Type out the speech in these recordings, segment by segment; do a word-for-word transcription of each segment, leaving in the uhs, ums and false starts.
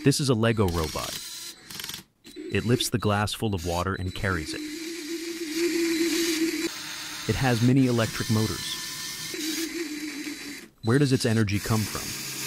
This is a Lego robot. It lifts the glass full of water and carries it. It has many electric motors. Where does its energy come from?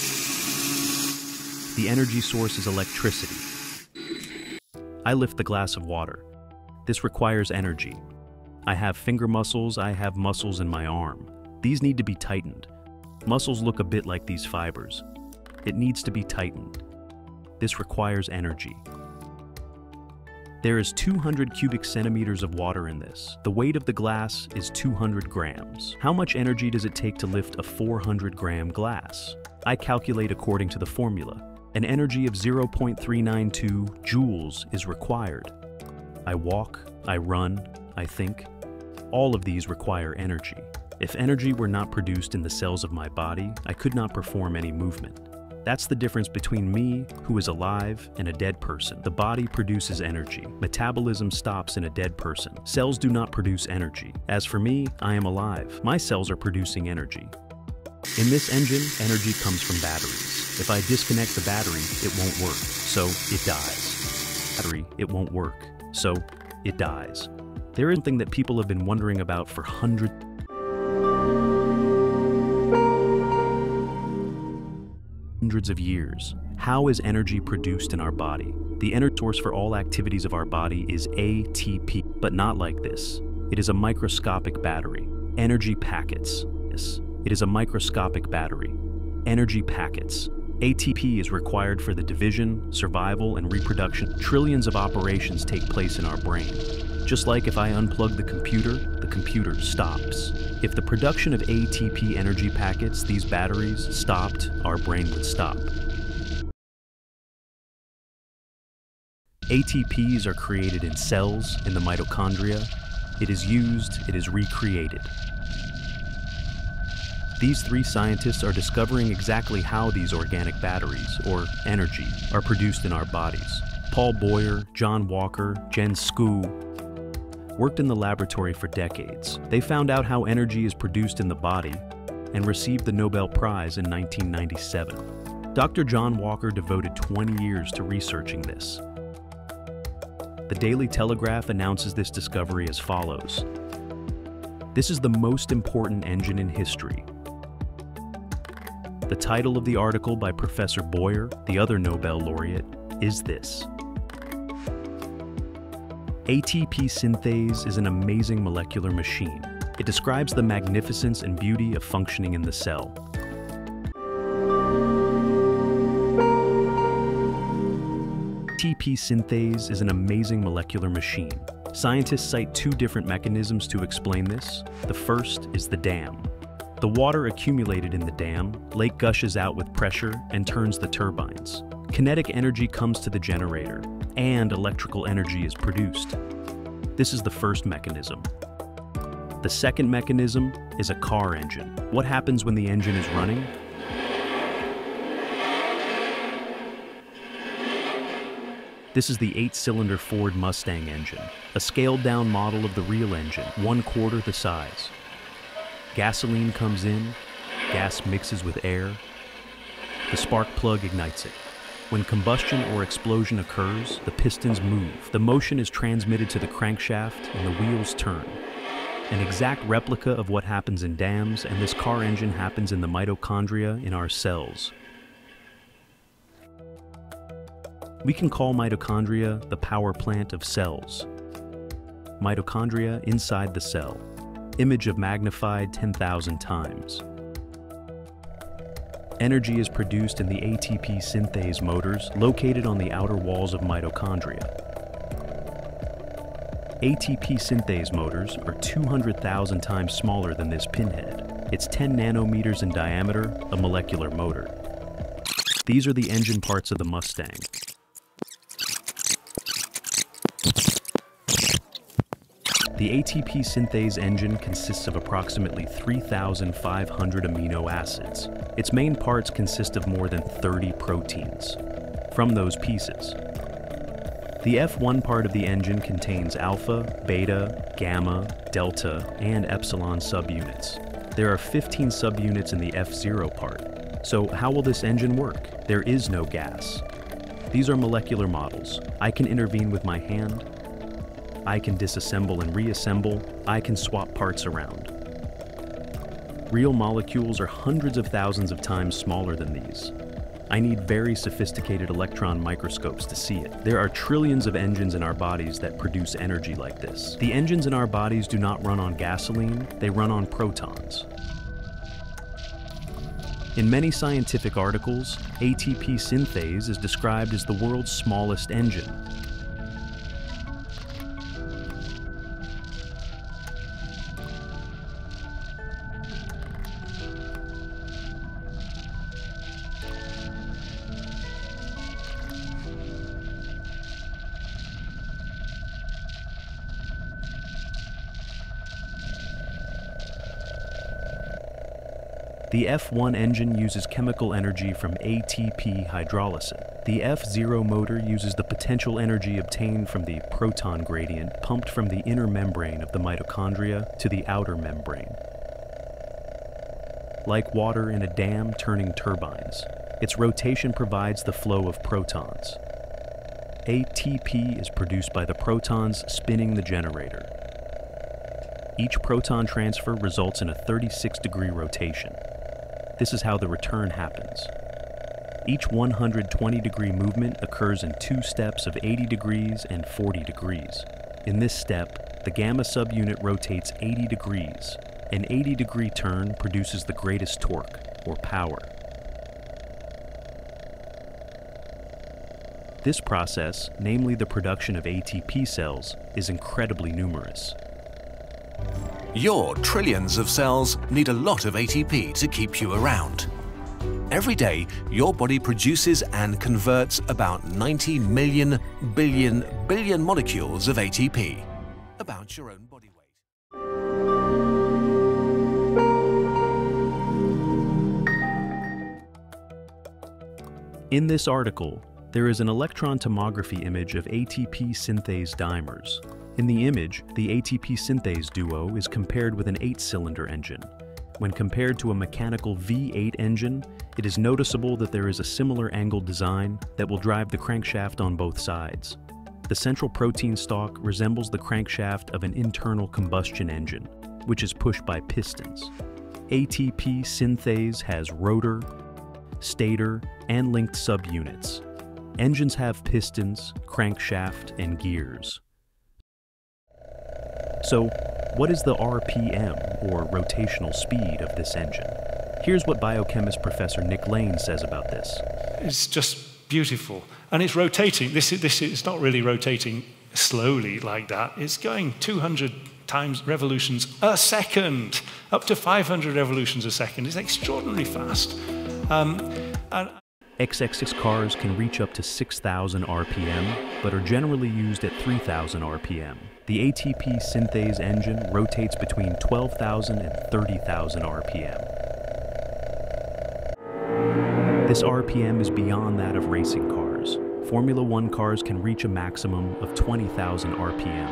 The energy source is electricity. I lift the glass of water. This requires energy. I have finger muscles, I have muscles in my arm. These need to be tightened. Muscles look a bit like these fibers. It needs to be tightened. This requires energy. There is two hundred cubic centimeters of water in this. The weight of the glass is two hundred grams. How much energy does it take to lift a four hundred gram glass? I calculate according to the formula. An energy of zero point three nine two joules is required. I walk, I run, I think. All of these require energy. If energy were not produced in the cells of my body, I could not perform any movement. That's the difference between me, who is alive, and a dead person. The body produces energy. Metabolism stops in a dead person. Cells do not produce energy. As for me, I am alive. My cells are producing energy. In this engine, energy comes from batteries. If I disconnect the battery, it won't work, so it dies. Battery, it won't work, so it dies. There is something that people have been wondering about for hundreds hundreds of years. How is energy produced in our body? The energy source for all activities of our body is A T P, but not like this. It is a microscopic battery. Energy packets. Yes, it is a microscopic battery. Energy packets. A T P is required for the division, survival, and reproduction. Trillions of operations take place in our brain. Just like if I unplug the computer, the computer stops. If the production of A T P energy packets, these batteries, stopped, our brain would stop. A T Ps are created in cells, in the mitochondria. It is used, it is recreated. These three scientists are discovering exactly how these organic batteries, or energy, are produced in our bodies. Paul Boyer, John Walker, Jen Skoo, worked in the laboratory for decades. They found out how energy is produced in the body and received the Nobel Prize in nineteen ninety-seven. Doctor John Walker devoted twenty years to researching this. The Daily Telegraph announces this discovery as follows. This is the most important engine in history. The title of the article by Professor Boyer, the other Nobel laureate, is this. A T P synthase is an amazing molecular machine. It describes the magnificence and beauty of functioning in the cell. A T P synthase is an amazing molecular machine. Scientists cite two different mechanisms to explain this. The first is the dam. The water accumulated in the dam, lake gushes out with pressure and turns the turbines. Kinetic energy comes to the generator, and electrical energy is produced. This is the first mechanism. The second mechanism is a car engine. What happens when the engine is running? This is the eight-cylinder Ford Mustang engine, a scaled-down model of the real engine, one quarter the size. Gasoline comes in, gas mixes with air, the spark plug ignites it. When combustion or explosion occurs, the pistons move. The motion is transmitted to the crankshaft and the wheels turn. An exact replica of what happens in dams and this car engine happens in the mitochondria in our cells. We can call mitochondria the power plant of cells. Mitochondria inside the cell. Image of magnified ten thousand times. Energy is produced in the A T P synthase motors located on the outer walls of mitochondria. A T P synthase motors are two hundred thousand times smaller than this pinhead. It's ten nanometers in diameter, a molecular motor. These are the engine parts of the Mustang. The A T P synthase engine consists of approximately three thousand five hundred amino acids. Its main parts consist of more than thirty proteins. From those pieces, the F one part of the engine contains alpha, beta, gamma, delta, and epsilon subunits. There are fifteen subunits in the F zero part. So how will this engine work? There is no gas. These are molecular models. I can intervene with my hand. I can disassemble and reassemble. I can swap parts around. Real molecules are hundreds of thousands of times smaller than these. I need very sophisticated electron microscopes to see it. There are trillions of engines in our bodies that produce energy like this. The engines in our bodies do not run on gasoline, they run on protons. In many scientific articles, A T P synthase is described as the world's smallest engine. The F one engine uses chemical energy from A T P hydrolysis. The F zero motor uses the potential energy obtained from the proton gradient pumped from the inner membrane of the mitochondria to the outer membrane. Like water in a dam turning turbines, its rotation provides the flow of protons. A T P is produced by the protons spinning the generator. Each proton transfer results in a thirty-six degree rotation. This is how the return happens. Each one hundred twenty degree movement occurs in two steps of eighty degrees and forty degrees. In this step, the gamma subunit rotates eighty degrees. An eighty degree turn produces the greatest torque, or power. This process, namely the production of A T P cells, is incredibly numerous. Your trillions of cells need a lot of A T P to keep you around. Every day, your body produces and converts about ninety million billion billion molecules of A T P, about your own body weight. In this article, there is an electron tomography image of A T P synthase dimers. In the image, the A T P synthase duo is compared with an eight-cylinder engine. When compared to a mechanical V eight engine, it is noticeable that there is a similar angled design that will drive the crankshaft on both sides. The central protein stalk resembles the crankshaft of an internal combustion engine, which is pushed by pistons. A T P synthase has rotor, stator, and linked subunits. Engines have pistons, crankshaft, and gears. So, what is the R P M, or rotational speed, of this engine? Here's what biochemist Professor Nick Lane says about this. It's just beautiful. And it's rotating. This is, this is not really rotating slowly like that. It's going two hundred times revolutions a second, up to five hundred revolutions a second. It's extraordinarily fast. Um, and X X six cars can reach up to six thousand R P M, but are generally used at three thousand R P M. The A T P synthase engine rotates between twelve thousand and thirty thousand R P M. This R P M is beyond that of racing cars. Formula One cars can reach a maximum of twenty thousand R P M.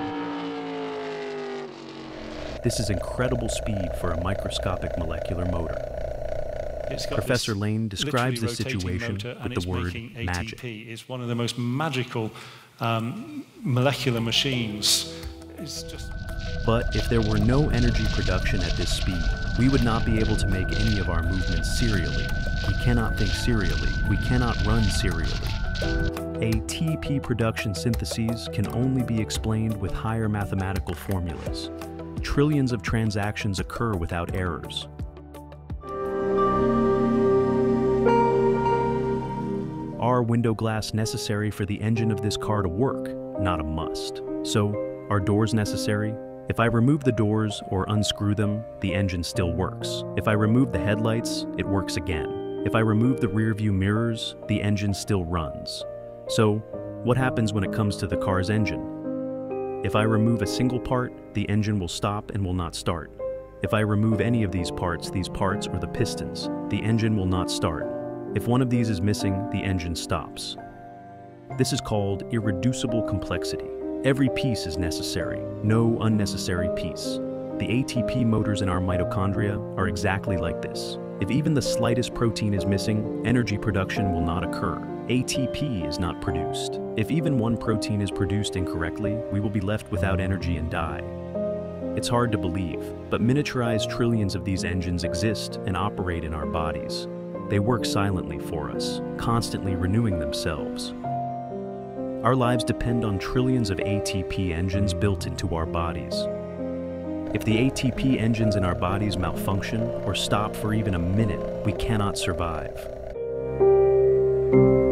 This is incredible speed for a microscopic molecular motor. Professor Lane describes the situation with the word magic. A T P is one of the most magical um, molecular machines. It's just... But if there were no energy production at this speed, we would not be able to make any of our movements serially. We cannot think serially. We cannot run serially. A T P production syntheses can only be explained with higher mathematical formulas. Trillions of transactions occur without errors. Are window glass necessary for the engine of this car to work? Not a must. So, are doors necessary? If I remove the doors or unscrew them, the engine still works. If I remove the headlights, it works again. If I remove the rear view mirrors, the engine still runs. So, what happens when it comes to the car's engine? If I remove a single part, the engine will stop and will not start. If I remove any of these parts, these parts or the pistons, the engine will not start. If one of these is missing, the engine stops. This is called irreducible complexity. Every piece is necessary, no unnecessary piece. The A T P motors in our mitochondria are exactly like this. If even the slightest protein is missing, energy production will not occur. A T P is not produced. If even one protein is produced incorrectly, we will be left without energy and die. It's hard to believe, but miniaturized trillions of these engines exist and operate in our bodies. They work silently for us, constantly renewing themselves. Our lives depend on trillions of A T P engines built into our bodies. If the A T P engines in our bodies malfunction or stop for even a minute, we cannot survive.